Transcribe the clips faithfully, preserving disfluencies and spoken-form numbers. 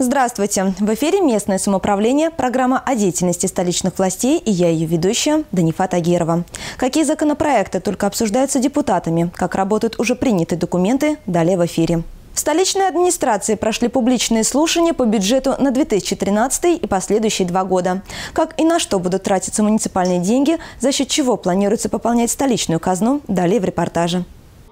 Здравствуйте! В эфире «Местное самоуправление», программа о деятельности столичных властей, и я ее ведущая Данифа Тагирова. Какие законопроекты только обсуждаются депутатами, как работают уже принятые документы, далее в эфире. В столичной администрации прошли публичные слушания по бюджету на две тысячи тринадцатый и последующие два года. Как и на что будут тратиться муниципальные деньги, за счет чего планируется пополнять столичную казну, далее в репортаже.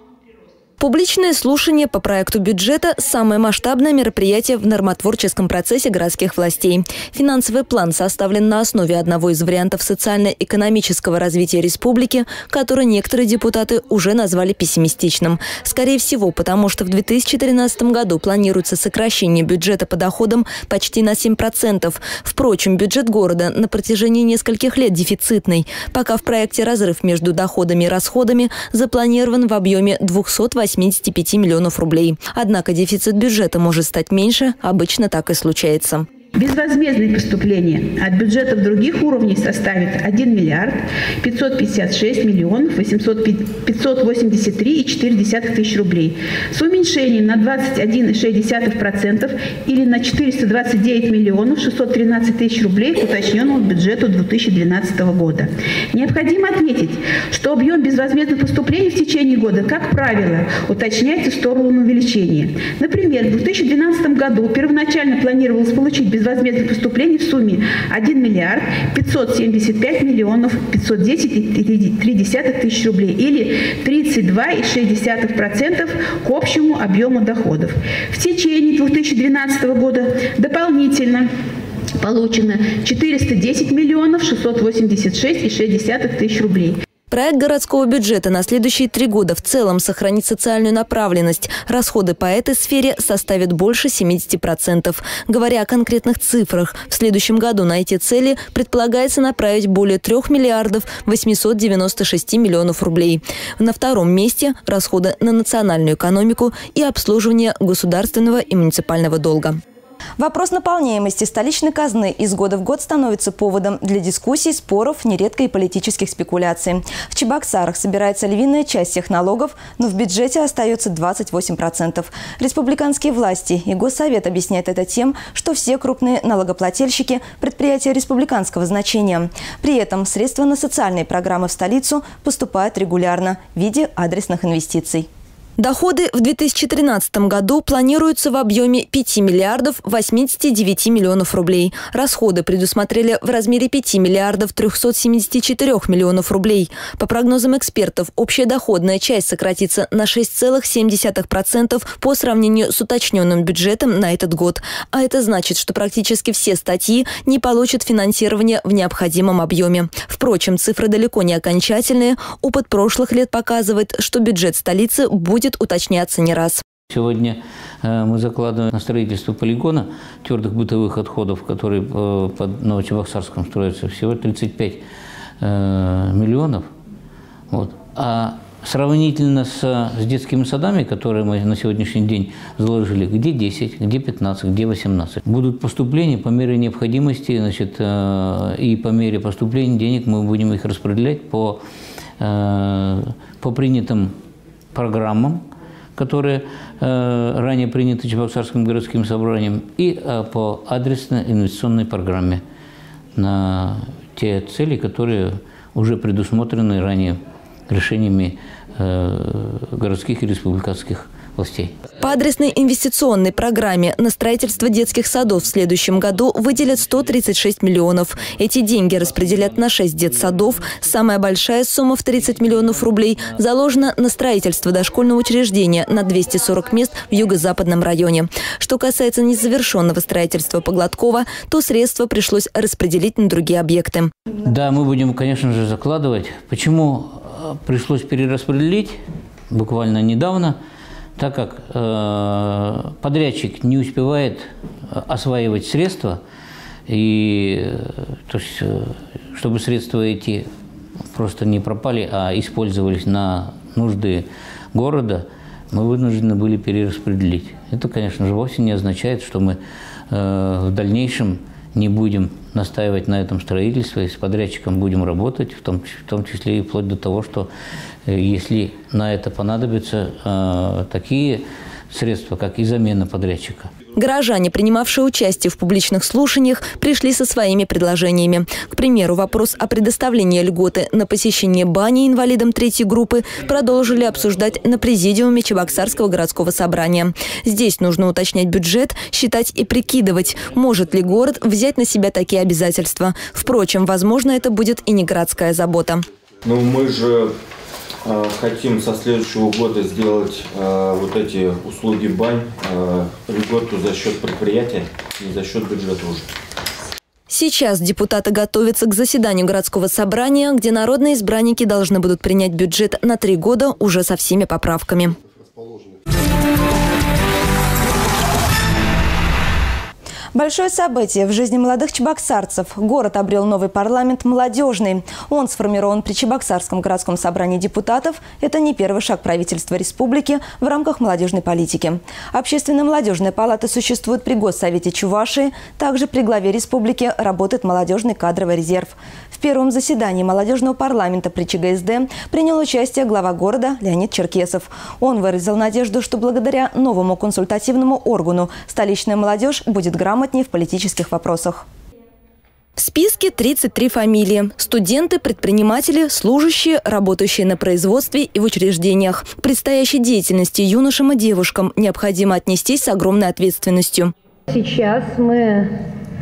Публичное слушание по проекту бюджета – самое масштабное мероприятие в нормотворческом процессе городских властей. Финансовый план составлен на основе одного из вариантов социально-экономического развития республики, который некоторые депутаты уже назвали пессимистичным. Скорее всего, потому что в две тысячи тринадцатом году планируется сокращение бюджета по доходам почти на семь процентов. Впрочем, бюджет города на протяжении нескольких лет дефицитный, пока в проекте разрыв между доходами и расходами запланирован в объеме двухсот восьмидесяти пяти миллионов рублей. Однако дефицит бюджета может стать меньше, обычно так и случается. Безвозмездные поступления от бюджетов других уровней составят один миллиард пятьсот пятьдесят шесть миллионов пятьсот восемьдесят три и четыре десятых тысяч рублей. С уменьшением на двадцать один и шесть десятых процента или на четыреста двадцать девять миллионов шестьсот тринадцать тысяч рублей к уточненному бюджету две тысячи двенадцатого года. Необходимо отметить, что объем безвозмездных поступлений в течение года, как правило, уточняется в сторону увеличения. Например, в две тысячи двенадцатом году первоначально планировалось получить безвозмездных безвозмездных поступлений в сумме один миллиард пятьсот семьдесят пять миллионов пятьсот десять и три десятых тысяч рублей или тридцать два и шесть десятых процента к общему объему доходов. В течение две тысячи двенадцатого года дополнительно получено четыреста десять миллионов шестьсот восемьдесят шесть и шесть десятых тысяч рублей. Проект городского бюджета на следующие три года в целом сохранит социальную направленность. Расходы по этой сфере составят больше семидесяти процентов. Говоря о конкретных цифрах, в следующем году на эти цели предполагается направить более трёх миллиардов восьмисот девяноста шести миллионов рублей. На втором месте – расходы на национальную экономику и обслуживание государственного и муниципального долга. Вопрос наполняемости столичной казны из года в год становится поводом для дискуссий, споров, нередко и политических спекуляций. В Чебоксарах собирается львиная часть всех налогов, но в бюджете остается двадцать восемь процентов. Республиканские власти и Госсовет объясняют это тем, что все крупные налогоплательщики – предприятия республиканского значения. При этом средства на социальные программы в столицу поступают регулярно в виде адресных инвестиций. Доходы в две тысячи тринадцатом году планируются в объеме пяти миллиардов восьмидесяти девяти миллионов рублей. Расходы предусмотрели в размере пяти миллиардов трёхсот семидесяти четырёх миллионов рублей. По прогнозам экспертов, общая доходная часть сократится на шесть целых семь десятых процента по сравнению с уточненным бюджетом на этот год. А это значит, что практически все статьи не получат финансирование в необходимом объеме. Впрочем, цифры далеко не окончательные. Опыт прошлых лет показывает, что бюджет столицы будет будет уточняться не раз. Сегодня мы закладываем на строительство полигона твердых бытовых отходов, который под Новочебоксарском строится, всего тридцать пять миллионов. Вот. А сравнительно с, с детскими садами, которые мы на сегодняшний день заложили, где десять, где пятнадцать, где восемнадцать. Будут поступления по мере необходимости, значит, и по мере поступления денег мы будем их распределять по, по принятым программам, которые э, ранее приняты Чебоксарским городским собранием, и э, по адресной инвестиционной программе на те цели, которые уже предусмотрены ранее решениями э, городских и республиканских властей. По адресной инвестиционной программе на строительство детских садов в следующем году выделят сто тридцать шесть миллионов. Эти деньги распределят на шесть детсадов. Самая большая сумма в тридцать миллионов рублей заложена на строительство дошкольного учреждения на двести сорок мест в юго-западном районе. Что касается незавершенного строительства по Гладково, то средства пришлось распределить на другие объекты. Да, мы будем, конечно же, закладывать. Почему пришлось перераспределить буквально недавно? Так как э, подрядчик не успевает осваивать средства, и то есть, э, чтобы средства эти просто не пропали, а использовались на нужды города, мы вынуждены были перераспределить. Это, конечно же, вовсе не означает, что мы э, в дальнейшем не будем настаивать на этом строительстве, и с подрядчиком будем работать, в том, в том числе и вплоть до того, что э, если на это понадобятся э, такие средства, как и замена подрядчика. Горожане, принимавшие участие в публичных слушаниях, пришли со своими предложениями. К примеру, вопрос о предоставлении льготы на посещение бани инвалидам третьей группы продолжили обсуждать на президиуме Чебоксарского городского собрания. Здесь нужно уточнять бюджет, считать и прикидывать, может ли город взять на себя такие обязательства. Впрочем, возможно, это будет и не городская забота. Ну, мы же э, хотим со следующего года сделать э, вот эти услуги бань э, льготу за счет предприятия, не за счет бюджета уже. Сейчас депутаты готовятся к заседанию городского собрания, где народные избранники должны будут принять бюджет на три года уже со всеми поправками. Большое событие в жизни молодых чебоксарцев. Город обрел новый парламент молодежный. Он сформирован при Чебоксарском городском собрании депутатов. Это не первый шаг правительства республики в рамках молодежной политики. Общественно-молодежная палата существует при Госсовете Чувашии. Также при главе республики работает молодежный кадровый резерв. В первом заседании молодежного парламента при ЧГСД принял участие глава города Леонид Черкесов. Он выразил надежду, что благодаря новому консультативному органу столичная молодежь будет грамотной в политических вопросах. В списке тридцать три фамилии. Студенты, предприниматели, служащие, работающие на производстве и в учреждениях. К предстоящей деятельности юношам и девушкам необходимо отнестись с огромной ответственностью. Сейчас мы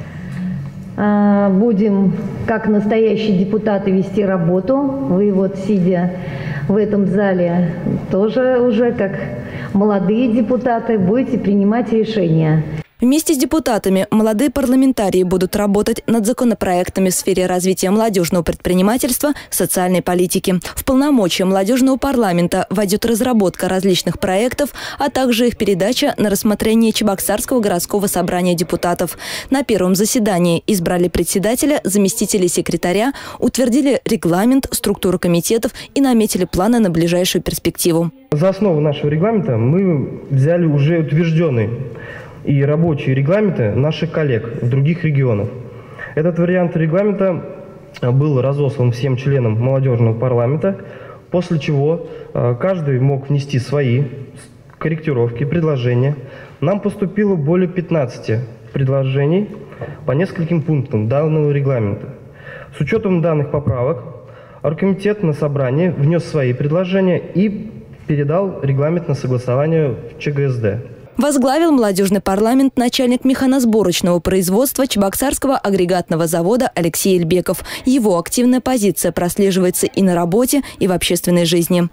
э, будем, как настоящие депутаты, вести работу. Вы вот, сидя в этом зале, тоже уже как молодые депутаты, будете принимать решения. Вместе с депутатами молодые парламентарии будут работать над законопроектами в сфере развития молодежного предпринимательства, социальной политики. В полномочия молодежного парламента войдет разработка различных проектов, а также их передача на рассмотрение Чебоксарского городского собрания депутатов. На первом заседании избрали председателя, заместителей секретаря, утвердили регламент, структуру комитетов и наметили планы на ближайшую перспективу. За основу нашего регламента мы взяли уже утвержденный и рабочие регламенты наших коллег в других регионах. Этот вариант регламента был разослан всем членам молодежного парламента, после чего каждый мог внести свои корректировки, предложения. Нам поступило более пятнадцати предложений по нескольким пунктам данного регламента. С учетом данных поправок оргкомитет на собрании внес свои предложения и передал регламент на согласование в ЧГСД. Возглавил молодежный парламент начальник механосборочного производства Чебоксарского агрегатного завода Алексей Эльбеков. Его активная позиция прослеживается и на работе, и в общественной жизни.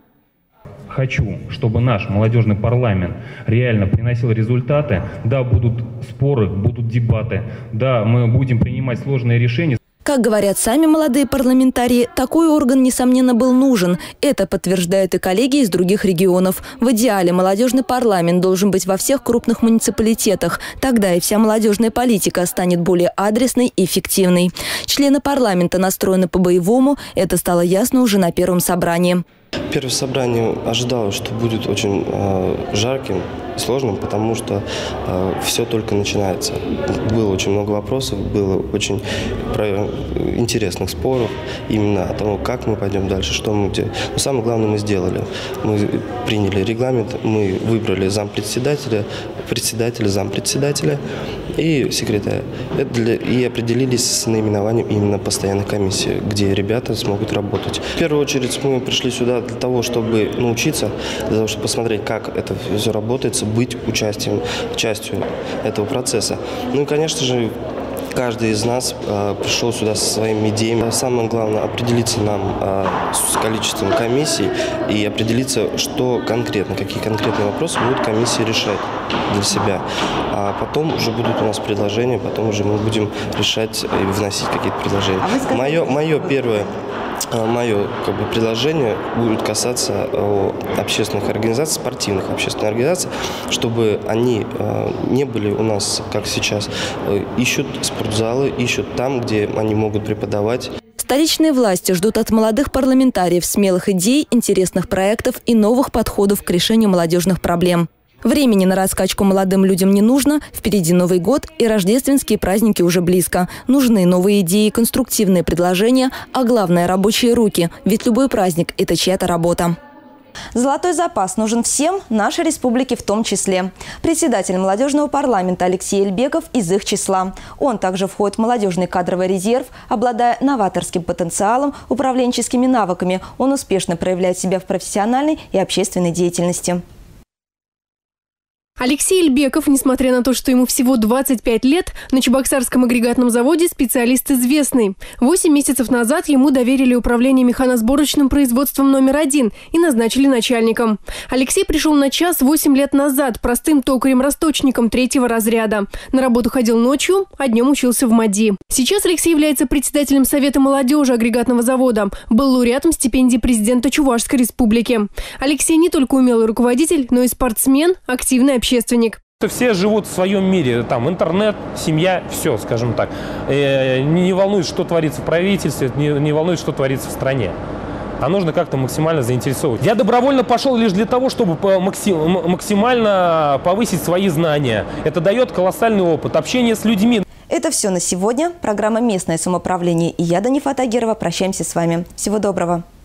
Хочу, чтобы наш молодежный парламент реально приносил результаты. Да, будут споры, будут дебаты. Да, мы будем принимать сложные решения. Как говорят сами молодые парламентарии, такой орган, несомненно, был нужен. Это подтверждают и коллеги из других регионов. В идеале молодежный парламент должен быть во всех крупных муниципалитетах. Тогда и вся молодежная политика станет более адресной и эффективной. Члены парламента настроены по-боевому. Это стало ясно уже на первом собрании. Первое собрание ожидалось, что будет очень э, жарким и сложным, потому что э, все только начинается. Было очень много вопросов, было очень интересных споров именно о том, как мы пойдем дальше, что мы делаем. Но самое главное мы сделали. Мы приняли регламент, мы выбрали зампредседателя, председателя, зампредседателя и секретаря. И определились с наименованием именно постоянной комиссии, где ребята смогут работать. В первую очередь мы пришли сюда для того, чтобы научиться, для того, чтобы посмотреть, как это все работает, быть участием, частью этого процесса. Ну и, конечно же, каждый из нас э, пришел сюда со своими идеями. Самое главное – определиться нам э, с количеством комиссий и определиться, что конкретно, какие конкретные вопросы будут комиссии решать для себя. А потом уже будут у нас предложения, потом уже мы будем решать и вносить какие-то предложения. Мое, мое первое… Мое как бы, предложение будет касаться о общественных организаций, спортивных общественных организаций, чтобы они э, не были у нас, как сейчас, э, ищут спортзалы, ищут там, где они могут преподавать. Столичные власти ждут от молодых парламентариев смелых идей, интересных проектов и новых подходов к решению молодежных проблем. Времени на раскачку молодым людям не нужно. Впереди Новый год и рождественские праздники уже близко. Нужны новые идеи, конструктивные предложения, а главное – рабочие руки. Ведь любой праздник – это чья-то работа. Золотой запас нужен всем, нашей республике в том числе. Председатель молодежного парламента Алексей Эльбеков из их числа. Он также входит в молодежный кадровый резерв. Обладая новаторским потенциалом, управленческими навыками, он успешно проявляет себя в профессиональной и общественной деятельности. Алексей Эльбеков, несмотря на то, что ему всего двадцать пять лет, на Чебоксарском агрегатном заводе специалист известный. Восемь месяцев назад ему доверили управление механосборочным производством номер один и назначили начальником. Алексей пришел на час восемь лет назад простым токарем-расточником третьего разряда. На работу ходил ночью, а днем учился в МАДИ. Сейчас Алексей является председателем Совета молодежи агрегатного завода. Был лауреатом стипендии президента Чувашской республики. Алексей не только умелый руководитель, но и спортсмен, активный общественник. Общественник. Все живут в своем мире, там интернет, семья, все, скажем так. Э, не волнует, что творится в правительстве, не, не волнует, что творится в стране. А нужно как-то максимально заинтересовывать. Я добровольно пошел лишь для того, чтобы максимально повысить свои знания. Это дает колоссальный опыт общения с людьми. Это все на сегодня. Программа «Местное самоуправление» и я, Данифа Тагирова, прощаемся с вами. Всего доброго.